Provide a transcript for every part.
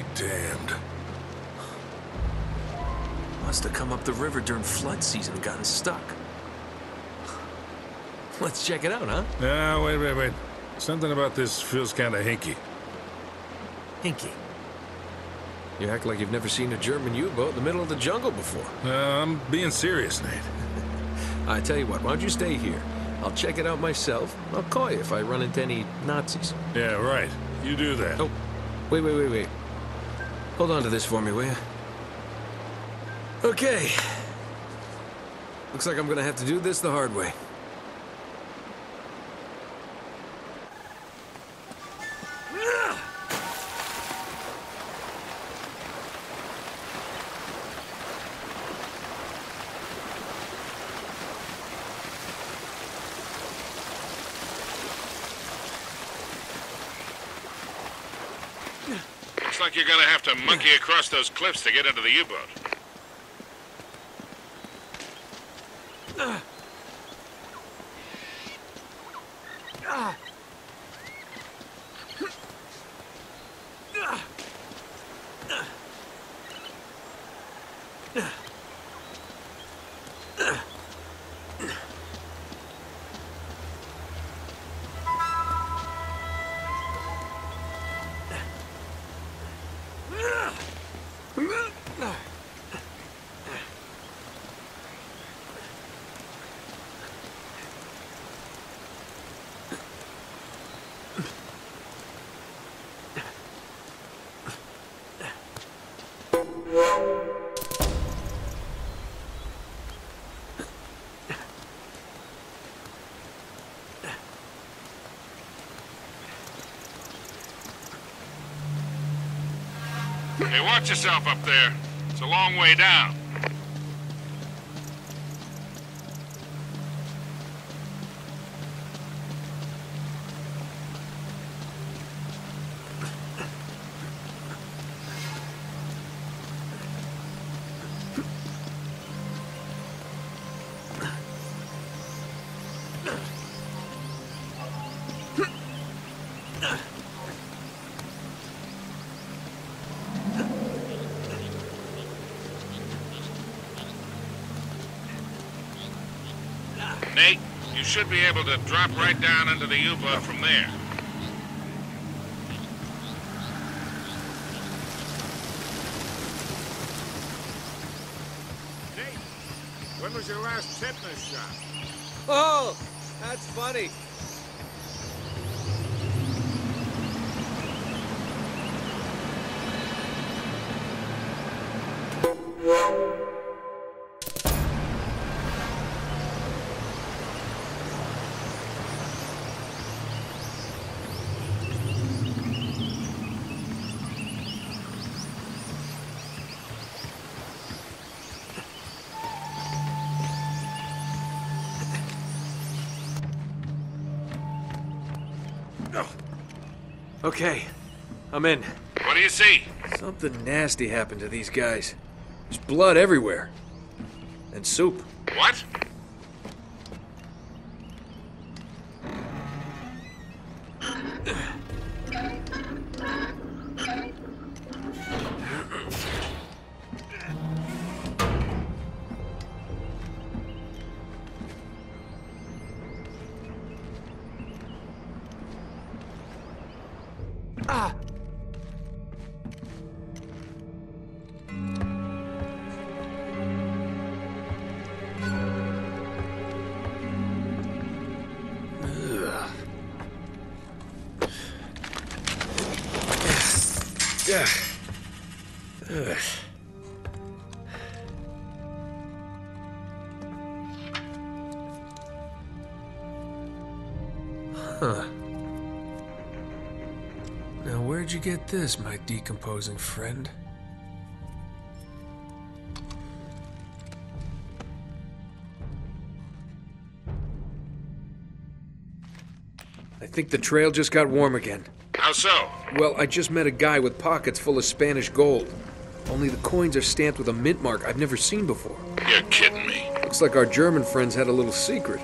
damned. Must have come up the river during flood season and gotten stuck. Let's check it out, huh? Ah, wait. Something about this feels kind of hinky. Hinky. You act like you've never seen a German U-boat in the middle of the jungle before. I'm being serious, Nate. I tell you what, why don't you stay here? I'll check it out myself. I'll call you if I run into any Nazis. Yeah, right. You do that. Oh, wait. Hold on to this for me, will you? Okay. Looks like I'm gonna have to do this the hard way. Looks like you're gonna have to monkey across those cliffs to get into the U-boat. Hey, watch yourself up there. It's a long way down. Nate, you should be able to drop right down into the U-boat from there. Nate, when was your last tetanus shot? Oh, that's funny. Okay, I'm in. What do you see? Something nasty happened to these guys. There's blood everywhere. And soup. What? Ah! Yeah. Huh. Now, where'd you get this, my decomposing friend? I think the trail just got warm again. How so? Well, I just met a guy with pockets full of Spanish gold. Only the coins are stamped with a mint mark I've never seen before. You're kidding me. Looks like our German friends had a little secret.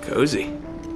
Cozy.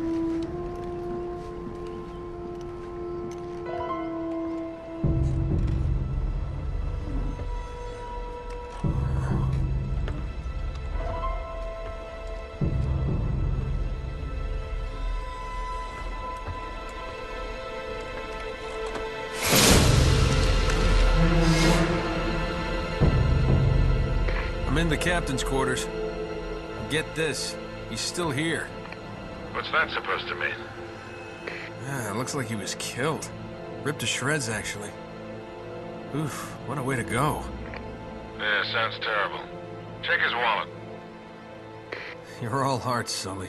I'm in the captain's quarters. Get this, he's still here. What's that supposed to mean? Yeah, it looks like he was killed. Ripped to shreds, actually. Oof, what a way to go. Yeah, sounds terrible. Check his wallet. You're all hearts, Sully.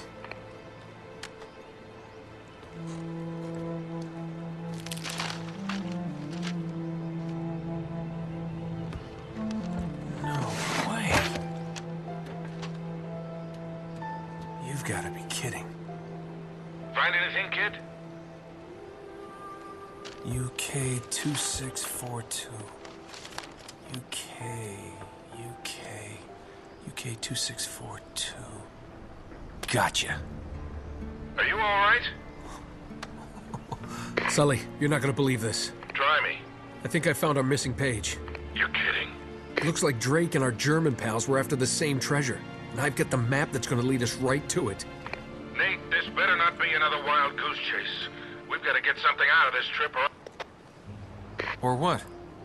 No way. You've got to be kidding. Find anything, kid? UK 2642. UK 2642. Gotcha. Are you all right? Sully, you're not gonna believe this. Try me. I think I found our missing page. You're kidding. Looks like Drake and our German pals were after the same treasure. And I've got the map that's gonna lead us right to it. Nate, this better not be another wild goose chase. We've got to get something out of this trip or... Or what?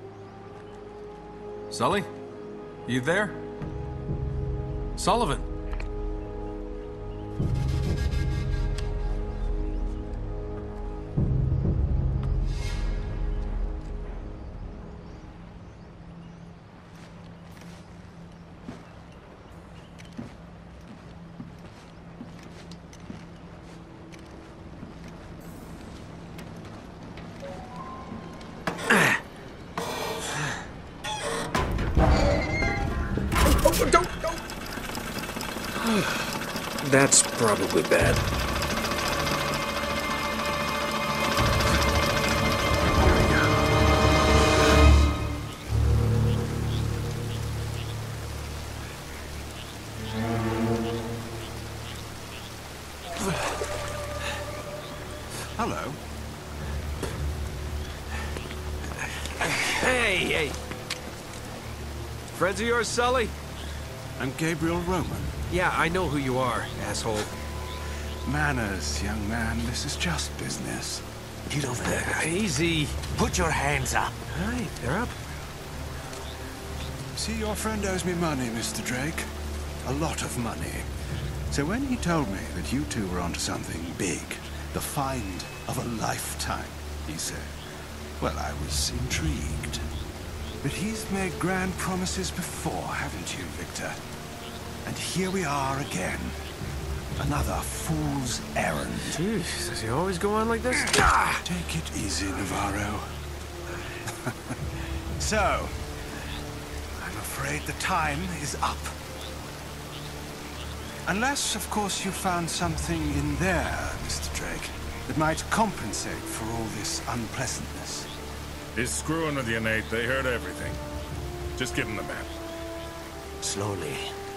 Sully? You there? Sullivan? That's probably bad. Hello. Hey! Friends of yours, Sully? I'm Gabriel Roman. Yeah, I know who you are, asshole. Manners, young man. This is just business. Get over there. Easy. Put your hands up. Hi, they're up. See, your friend owes me money, Mr. Drake. A lot of money. So when he told me that you two were onto something big, the find of a lifetime, he said, well, I was intrigued. But he's made grand promises before, haven't you, Victor? And here we are again. Another fool's errand. Jeez, does he always go on like this? Take it easy, Navarro. So, I'm afraid the time is up. Unless, of course, you found something in there, Mr. Drake, that might compensate for all this unpleasantness. He's screwing with you, Nate. They heard everything. Just give him the map. Slowly.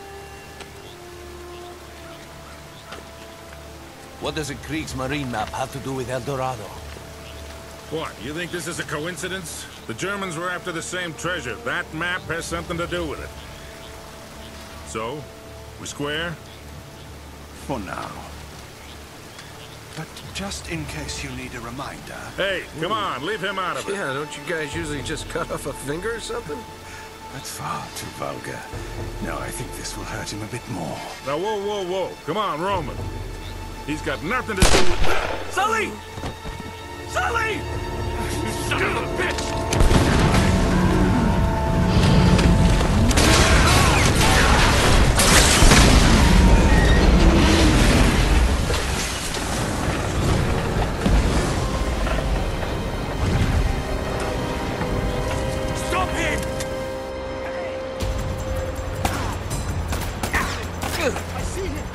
What does a Kriegsmarine map have to do with El Dorado? What, you think this is a coincidence? The Germans were after the same treasure. That map has something to do with it. So, we square? For now. But just in case you need a reminder... Hey, come on, leave him out of it. Yeah, don't you guys usually just cut off a finger or something? That's far too vulgar. No, I think this will hurt him a bit more. Now, whoa. Come on, Roman. He's got nothing to do with that. Sully! Sully! You son of a bitch! Stop him! I see him!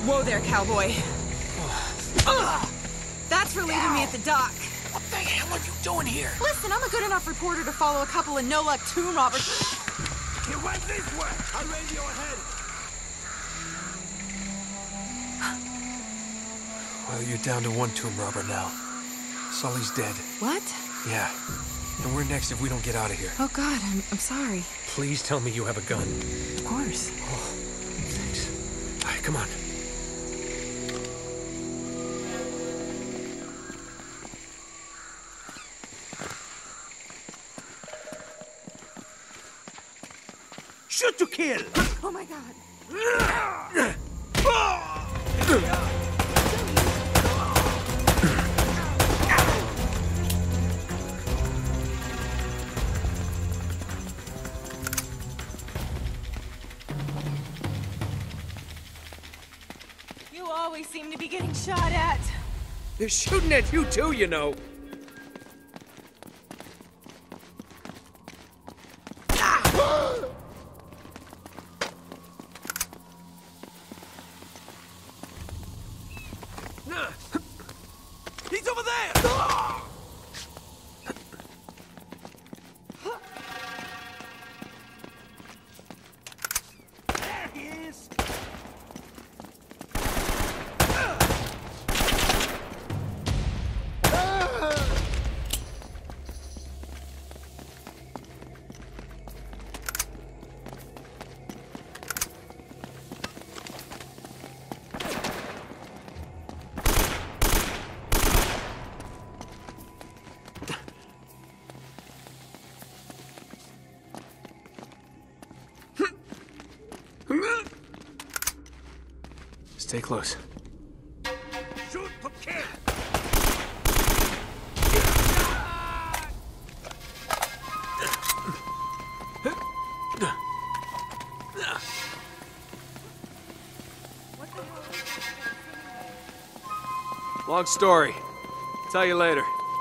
Whoa there, cowboy. That's for leaving me at the dock. What the hell are you doing here? Listen, I'm a good enough reporter to follow a couple of no-luck tomb robbers. He went this way. I'll radio ahead. Well, you're down to one tomb robber now. Sully's dead. What? Yeah. And we're next if we don't get out of here. Oh, God, I'm sorry. Please tell me you have a gun. Of course. Oh, thanks. All right, come on. Shoot to kill. Oh, my God. You always seem to be getting shot at. They're shooting at you too, you know. He's over there. There he is. Stay close. Shoot to kill. Long story. Tell you later.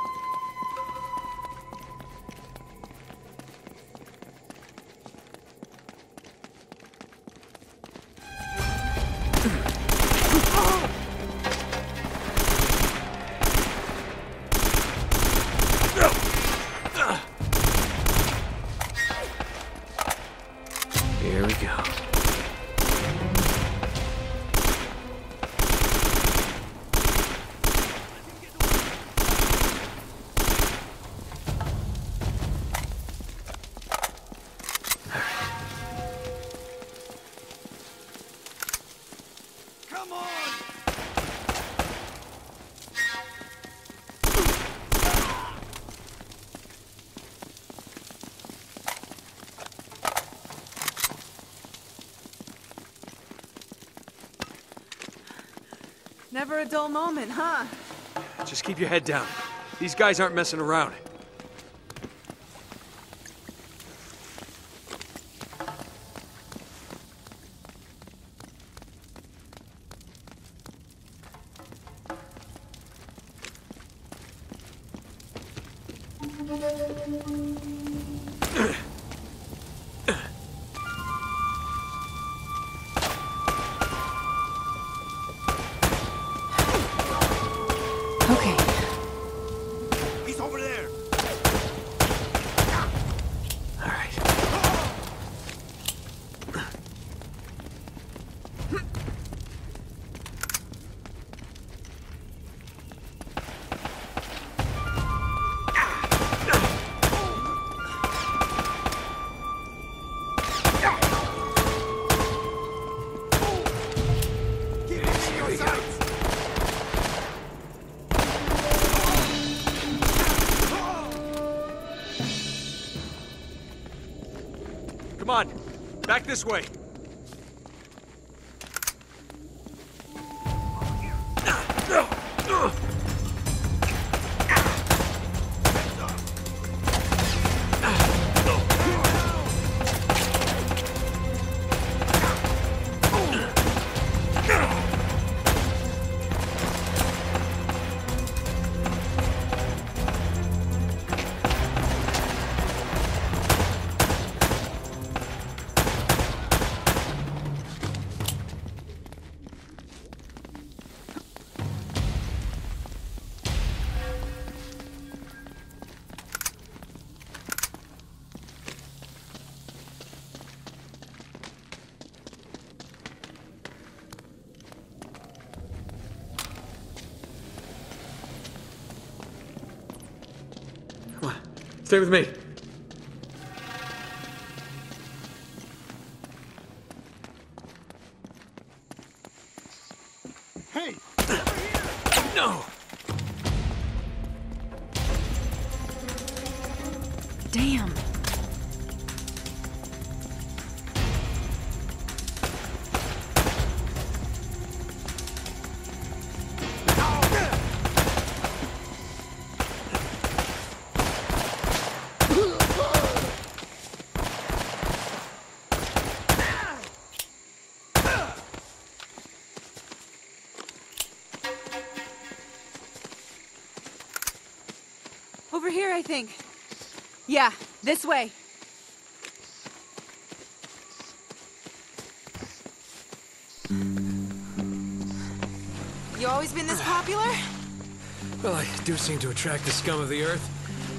Here we go. Come on. Never a dull moment, huh? Just keep your head down. These guys aren't messing around. Okay. He's over there. All right. Come on, back this way. Stay with me. Hey! No! Damn. Over here, I think. Yeah, this way. You always been this popular? Well, I do seem to attract the scum of the earth.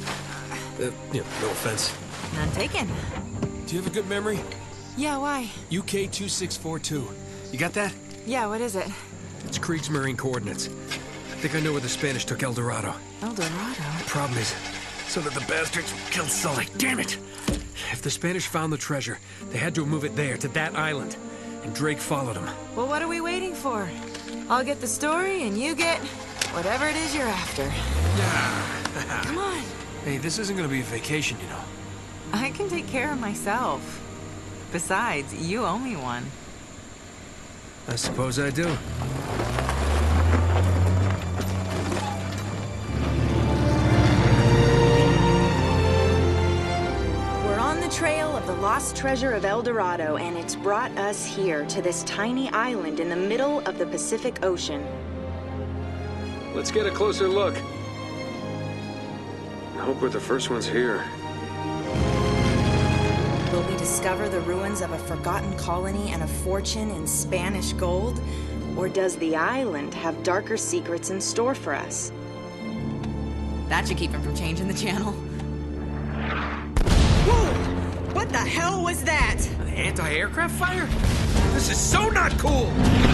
No offense. None taken. Do you have a good memory? Yeah, why? UK 2642. You got that? Yeah, what is it? It's Kriegsmarine coordinates. I think I know where the Spanish took El Dorado. El Dorado? Problem is, so that the bastards killed Sully. Damn it! If the Spanish found the treasure, they had to move it there, to that island. And Drake followed them. Well, what are we waiting for? I'll get the story, and you get whatever it is you're after. Come on. Hey, this isn't gonna be a vacation, you know. I can take care of myself. Besides, you owe me one. I suppose I do. We're on the trail of the lost treasure of El Dorado, and it's brought us here to this tiny island in the middle of the Pacific Ocean. Let's get a closer look. I hope we're the first ones here. Will we discover the ruins of a forgotten colony and a fortune in Spanish gold? Or does the island have darker secrets in store for us? That should keep him from changing the channel. Whoa! What the hell was that? An anti-aircraft fire? This is so not cool!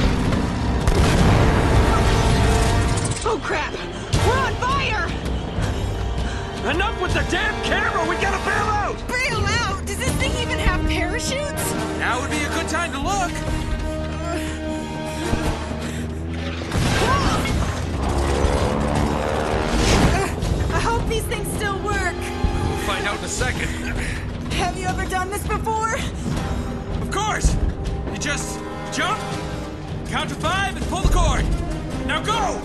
Oh crap! We're on fire! Enough with the damn camera! We gotta bail out! Bail out? Does this thing even have parachutes? Now would be a good time to look. I hope these things still work. We'll find out in a second. Have you ever done this before? Of course! You just jump, count to 5, and pull the cord. Now go!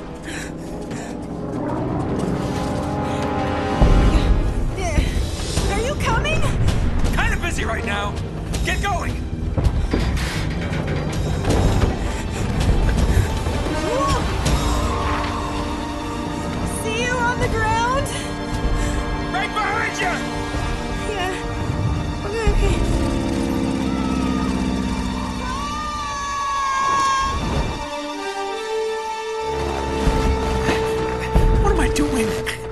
Are you coming? Kind of busy right now. Get going! See you on the ground? Right behind you! Yeah. Okay. What am I doing?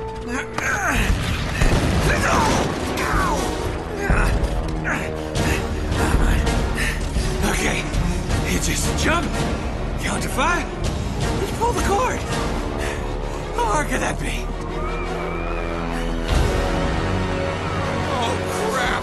Okay, you just jump, count to 5, and pull the cord. How hard could that be? Oh, crap!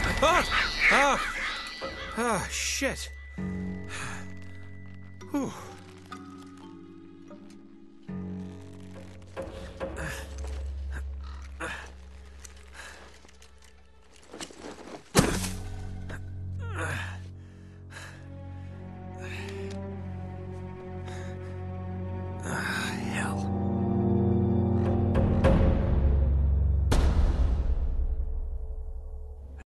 Shit. Whew.